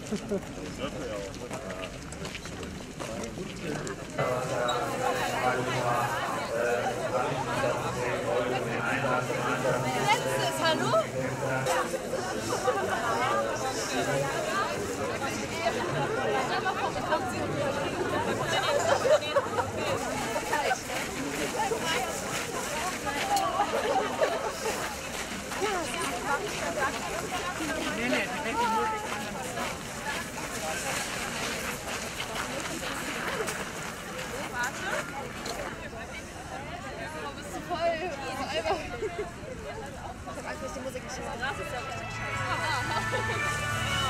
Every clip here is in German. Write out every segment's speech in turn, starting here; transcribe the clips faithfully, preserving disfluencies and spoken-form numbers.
Letztes, hallo? Nee, nee, die weg nur. Warte. Oh, bist du voll. Ich hab Angst, dass die Musik nicht immer das ist ja richtig scheiße.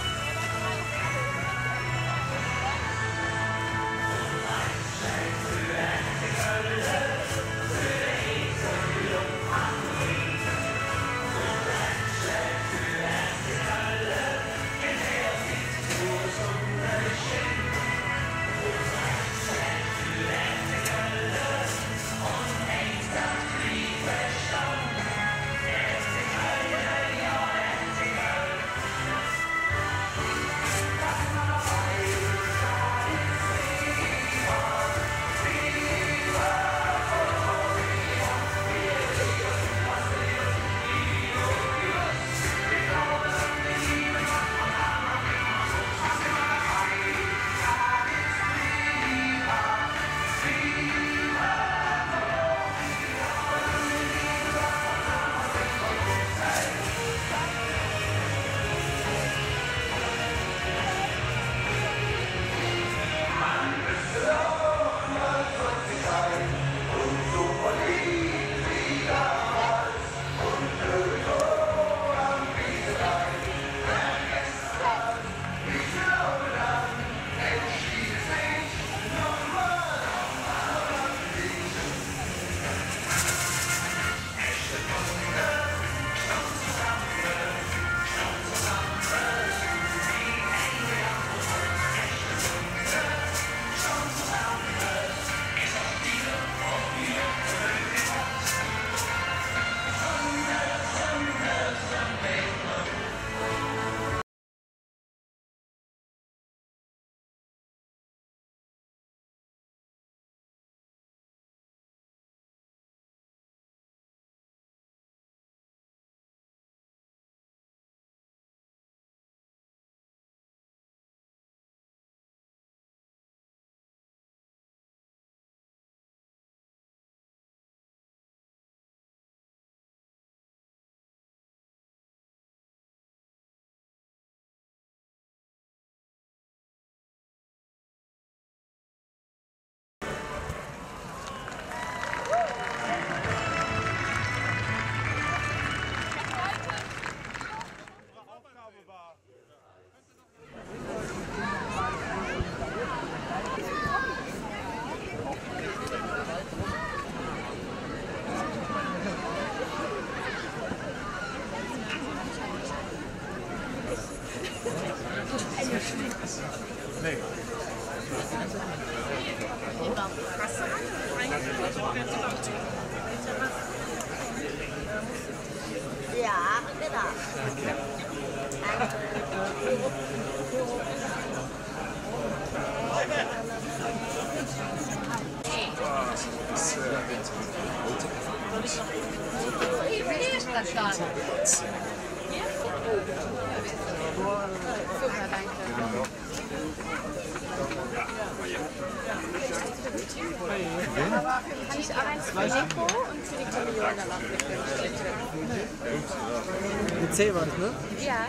Nee. Ja, genau. Super, danke. Kann ich auch eins für Nico und für die Kommunion dann auch mitnehmen? Mit C war das, ne? Ja.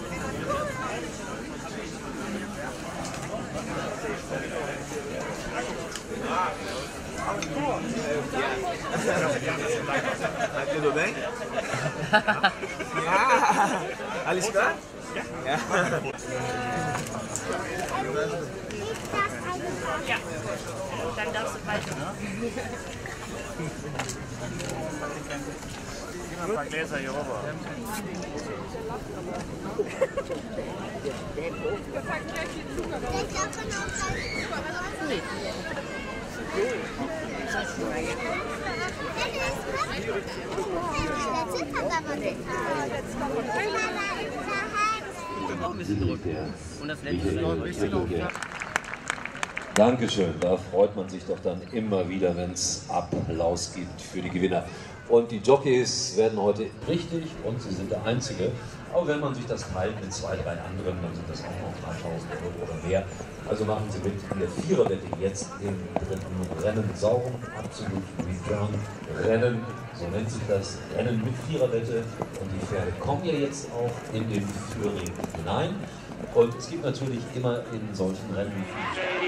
Tudo bem? Ja. Alles klar? Ja. Ja. Dann darfst du weiter. Gib mal ein paar Gläser hier rüber. That's it. auch ein bisschen Druck. Und das letzte Rennen. Dankeschön, da freut man sich doch dann immer wieder, wenn es Applaus gibt für die Gewinner. Und die Jockeys werden heute richtig und sie sind der Einzige. Aber wenn man sich das teilt mit zwei, drei anderen, dann sind das auch noch dreitausend Euro oder mehr. Also machen Sie mit in der Viererwette jetzt im dritten Rennen. Sauren, absolut Return Rennen, so nennt sich das Rennen mit Viererwette. Und die Pferde kommen ja jetzt auch in den Führring hinein. Und es gibt natürlich immer in solchen Rennen